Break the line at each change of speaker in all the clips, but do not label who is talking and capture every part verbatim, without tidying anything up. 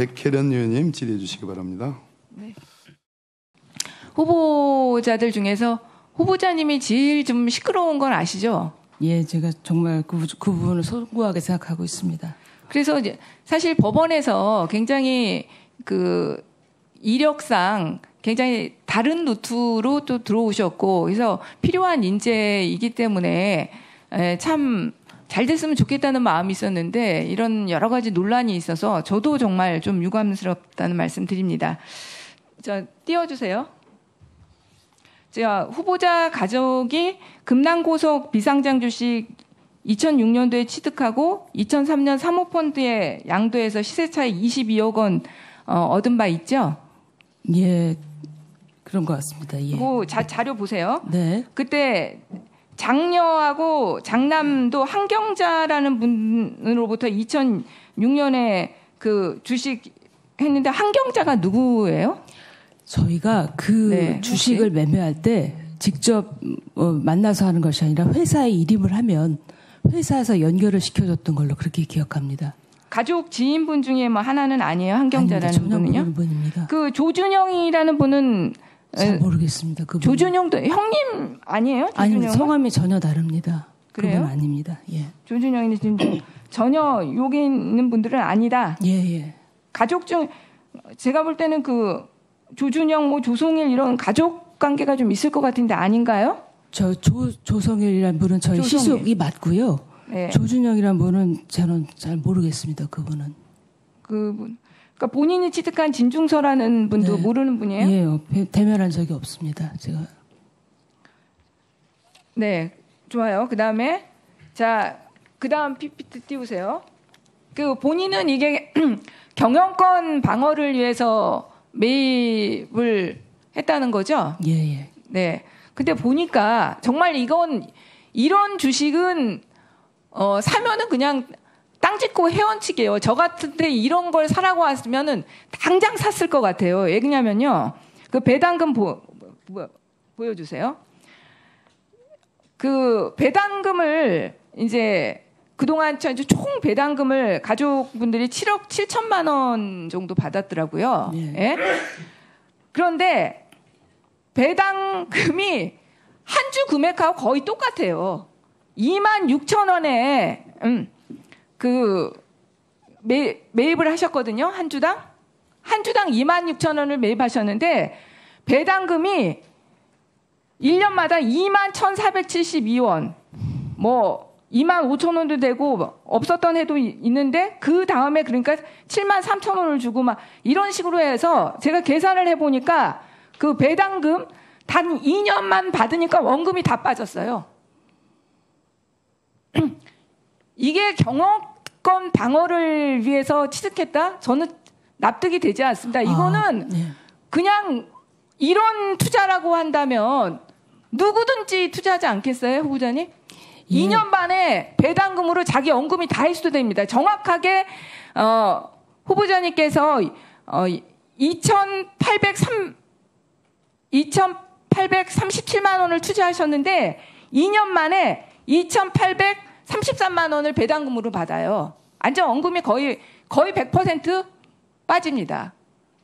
백혜련 의원님 질의해 주시기 바랍니다.
네. 후보자들 중에서 후보자님이 제일 좀 시끄러운 건 아시죠?
예, 제가 정말 그, 그 부분을 소구하게 생각하고 있습니다.
그래서 이제 사실 법원에서 굉장히 그 이력상 굉장히 다른 루트로 또 들어오셨고, 그래서 필요한 인재이기 때문에 참 잘 됐으면 좋겠다는 마음이 있었는데 이런 여러 가지 논란이 있어서 저도 정말 좀 유감스럽다는 말씀 드립니다. 자, 띄워주세요. 제가 후보자 가족이 금남고속 비상장 주식 이천육 년도에 취득하고 이천삼 년 사모펀드에 양도해서 시세차익 이십이억 원 어, 얻은 바 있죠?
예, 그런 것 같습니다. 예.
그 자, 자료 보세요.
네.
그때 장녀하고 장남도 한경자라는 분으로부터 이천육 년에 그 주식 했는데 한경자가 누구예요?
저희가 그
네,
주식을
혹시?
매매할 때 직접 어, 만나서 하는 것이 아니라 회사에 이름을 하면 회사에서 연결을 시켜줬던 걸로 그렇게 기억합니다.
가족 지인분 중에 뭐 하나는 아니에요? 한경자라는
아닙니다. 전혀
분은요?
모르는 분입니다.
그 조준영이라는 분은
잘 모르겠습니다. 그
조준영도 형님 아니에요?
아니, 성함이 전혀 다릅니다.
그래요?
그건 아닙니다. 예.
조준영이 지금 전혀 여기 있는 분들은 아니다.
예, 예.
가족 중 제가 볼 때는 그 조준영, 뭐 조송일 이런 가족 관계가 좀 있을 것 같은데 아닌가요?
저 조 조성일이라는 분은 저희
조성일.
시숙이 맞고요.
네.
조준영이라는 분은 저는 잘 모르겠습니다. 그분은.
그분. 그러니까 본인이 취득한 진중서라는 분도
네.
모르는 분이에요?
예, 대면한 적이 없습니다. 제가.
네, 좋아요. 그 다음에 자, 그 다음 피피티 띄우세요. 그 본인은 이게 경영권 방어를 위해서 매입을 했다는 거죠?
예, 예.
네. 근데 보니까 정말 이건 이런 주식은 어, 사면은 그냥 땅 짓고 헤엄치게요. 저 같은데 이런 걸 사라고 하면은 당장 샀을 것 같아요. 왜 그러냐면요. 그 배당금 보, 보, 보여주세요. 그 배당금을 이제 그동안 총 배당금을 가족분들이 칠억 칠천만 원 정도 받았더라고요.
예.
예? 그런데 배당금이 한 주 금액하고 거의 똑같아요. 이만 육천 원에 음, 그 매, 매입을 하셨거든요. 한 주당. 한 주당 이만 육천 원을 매입하셨는데 배당금이 일 년마다 이만 천사백칠십이 원, 뭐 이만 오천 원도 되고 없었던 해도 있는데 그 다음에 그러니까 칠만 삼천 원을 주고 막 이런 식으로 해서 제가 계산을 해보니까 그 배당금 단 이 년만 받으니까 원금이 다 빠졌어요. 이게 경영권 방어를 위해서 취득했다? 저는 납득이 되지 않습니다. 이거는
아, 네.
그냥 이런 투자라고 한다면 누구든지 투자하지 않겠어요, 후보자님? 예. 이 년 반에 배당금으로 자기 원금이 다 회수됩니다. 정확하게 어, 후보자님께서 어, 이천팔백삼, 이천팔백삼십칠만 원을 투자하셨는데 이 년 만에 이천팔백삼십삼만 원을 배당금으로 받아요. 완전 원금이 거의 거의 백 퍼센트 빠집니다.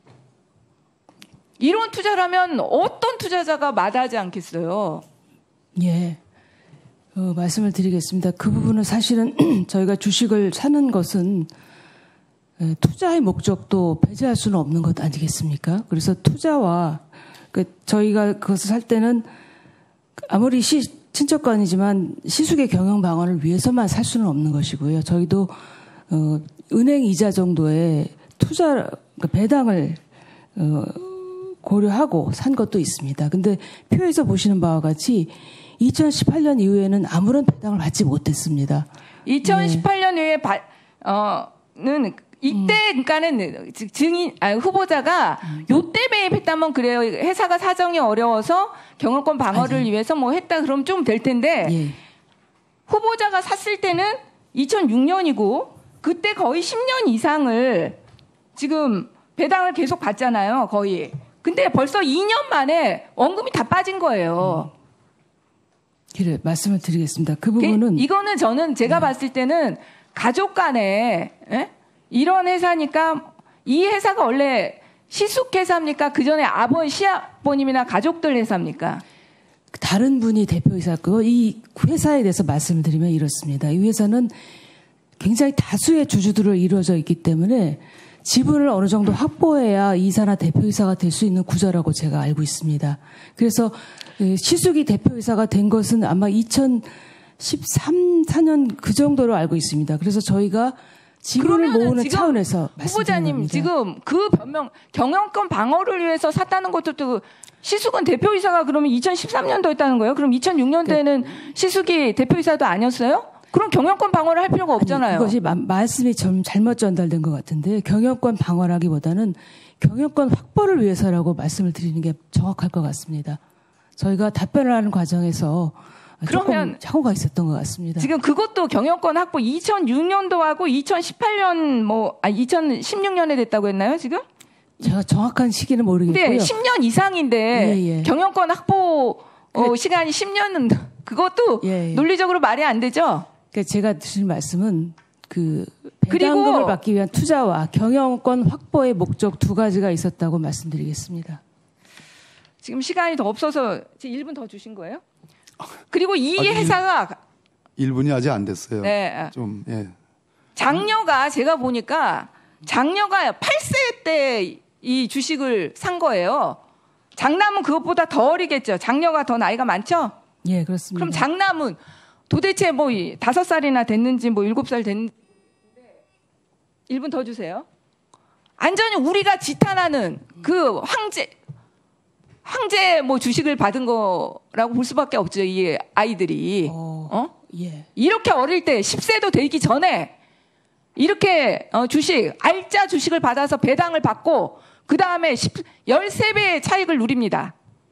이런 투자라면 어떤 투자자가 마다하지 않겠어요?
예. 어, 말씀을 드리겠습니다. 그 부분은 사실은 저희가 주식을 사는 것은 에, 투자의 목적도 배제할 수는 없는 것 아니겠습니까? 그래서 투자와 그 저희가 그것을 살 때는 아무리 시, 친척간이지만 시숙의 경영 방어를 위해서만 살 수는 없는 것이고요. 저희도 어, 은행 이자 정도의 투자 그러니까 배당을 어, 고려하고 산 것도 있습니다. 근데 표에서 보시는 바와 같이 이천십팔 년 이후에는 아무런 배당을 받지 못했습니다.
이천십팔 년 이후에 바, 어는 이때 음. 그러니까는 증인 아 후보자가 음. 요때 매입했다면 그래요. 회사가 사정이 어려워서 경영권 방어를 아니. 위해서 뭐 했다 그러면 좀 될 텐데 예. 후보자가 샀을 때는 이천육 년이고 그때 거의 십 년 이상을 지금 배당을 계속 받잖아요. 거의. 근데 벌써 이 년 만에 원금이 다 빠진 거예요.
음. 그래 말씀을 드리겠습니다. 그 부분은
그, 이거는 저는 제가 네. 봤을 때는 가족 간에 에? 이런 회사니까 이 회사가 원래 시숙 회사입니까? 그 전에 아버님, 시아버님이나 가족들 회사입니까?
다른 분이 대표이사고 이 회사에 대해서 말씀을 드리면 이렇습니다. 이 회사는 굉장히 다수의 주주들로 이루어져 있기 때문에 지분을 어느 정도 확보해야 이사나 대표이사가 될 수 있는 구조라고 제가 알고 있습니다. 그래서 시숙이 대표이사가 된 것은 아마 이천십삼, 사 년 그 정도로 알고 있습니다. 그래서 저희가 지분을 모으는 차원에서
후보자님
말씀드립니다.
지금 그 변명 경영권 방어를 위해서 샀다는 것도 또 시숙은 대표이사가 그러면 이천십삼 년도 했다는 거예요? 그럼 이천육 년도에는 네. 시숙이 대표이사도 아니었어요? 그럼 경영권 방어를 할 필요가 없잖아요.
아니, 이것이 마, 말씀이 좀 잘못 전달된 것 같은데 경영권 방어라기보다는 경영권 확보를 위해서라고 말씀을 드리는 게 정확할 것 같습니다. 저희가 답변을 하는 과정에서 그러면 착오가 있었던 것 같습니다.
지금 그것도 경영권 확보 이천육 년도하고 이천십팔 년 뭐 아 이천십육 년에 됐다고 했나요 지금?
제가 정확한 시기는 모르겠고요.
네, 십 년 이상인데
예, 예.
경영권 확보 어, 시간이 십 년은 그것도 예, 예. 논리적으로 말이 안 되죠.
그러니까 제가 드린 말씀은 그 배당금을 받기 위한 투자와 경영권 확보의 목적 두 가지가 있었다고 말씀드리겠습니다.
지금 시간이 더 없어서 일 분 더 주신 거예요? 그리고 이 아직 회사가
일 분이 아직 안 됐어요.
네.
좀 예.
장녀가 제가 보니까 장녀가 팔 세 때 이 주식을 산 거예요. 장남은 그것보다 더 어리겠죠. 장녀가 더 나이가 많죠?
예, 그렇습니다.
그럼 장남은 도대체 뭐 다섯 살이나 됐는지 뭐 일곱 살 됐는지 일 분 더 주세요. 완전히 우리가 지탄하는 그 황제 황제 뭐 주식을 받은 거라고 볼 수밖에 없죠. 이 아이들이. 어? 어?
예.
이렇게 어릴 때 십 세도 되기 전에 이렇게 어, 주식 알짜 주식을 받아서 배당을 받고 그 다음에 십삼 배의 차익을 누립니다.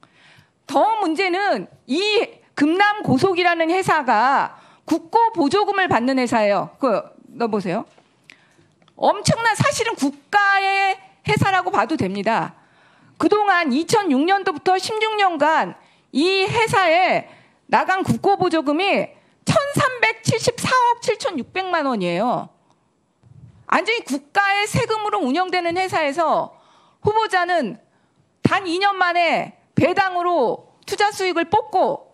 더 문제는 이 금남고속이라는 회사가 국고 보조금을 받는 회사예요. 그 넣어보세요. 엄청난 사실은 국가의 회사라고 봐도 됩니다. 그동안 이천육 년도부터 십육 년간 이 회사에 나간 국고 보조금이 천삼백칠십사억 칠천육백만 원이에요. 완전히 국가의 세금으로 운영되는 회사에서 후보자는 단 이 년 만에 배당으로 투자 수익을 뽑고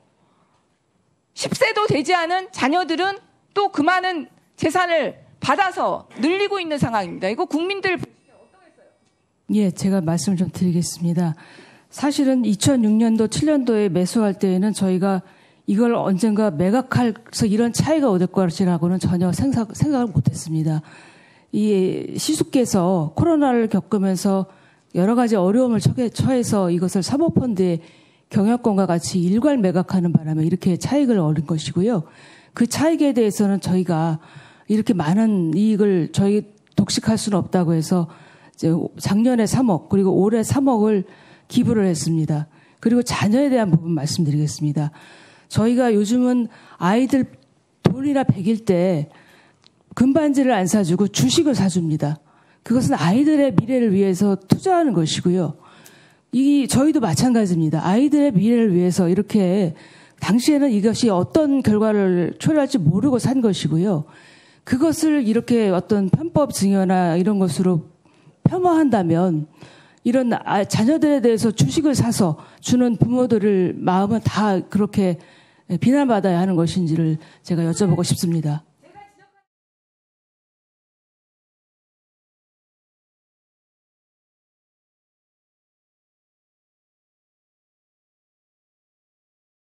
십 세도 되지 않은 자녀들은 또 그 많은 재산을 받아서 늘리고 있는 상황입니다. 이거 국민들 어떠겠어요?
예, 제가 말씀을 좀 드리겠습니다. 사실은 이천육 년도, 칠 년도에 매수할 때에는 저희가 이걸 언젠가 매각해서 이런 차이가 얻을 것이라고는 전혀 생각, 생각을 못했습니다. 이 시숙께서 코로나를 겪으면서 여러 가지 어려움을 처해서 이것을 사모펀드에 경영권과 같이 일괄 매각하는 바람에 이렇게 차익을 얻은 것이고요. 그 차익에 대해서는 저희가 이렇게 많은 이익을 저희 독식할 수는 없다고 해서 이제 작년에 삼억 그리고 올해 삼억을 기부를 했습니다. 그리고 자녀에 대한 부분 말씀드리겠습니다. 저희가 요즘은 아이들 돈이나 백일 때 금반지를 안 사주고 주식을 사줍니다. 그것은 아이들의 미래를 위해서 투자하는 것이고요. 이 저희도 마찬가지입니다. 아이들의 미래를 위해서 이렇게 당시에는 이것이 어떤 결과를 초래할지 모르고 산 것이고요. 그것을 이렇게 어떤 편법 증여나 이런 것으로 폄하한다면 이런 자녀들에 대해서 주식을 사서 주는 부모들을 마음은 다 그렇게 비난받아야 하는 것인지를 제가 여쭤보고 싶습니다.